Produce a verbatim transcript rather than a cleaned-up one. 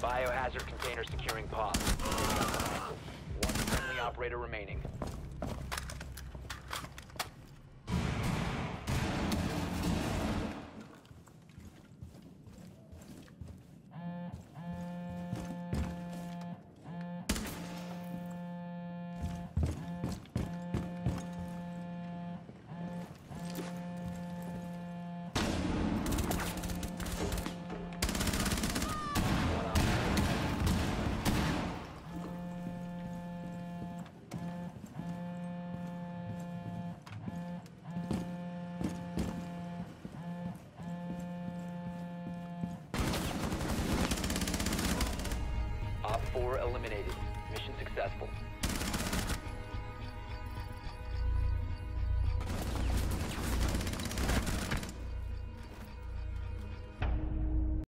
Biohazard container securing pod. One friendly operator remaining. Op four eliminated. Mission successful.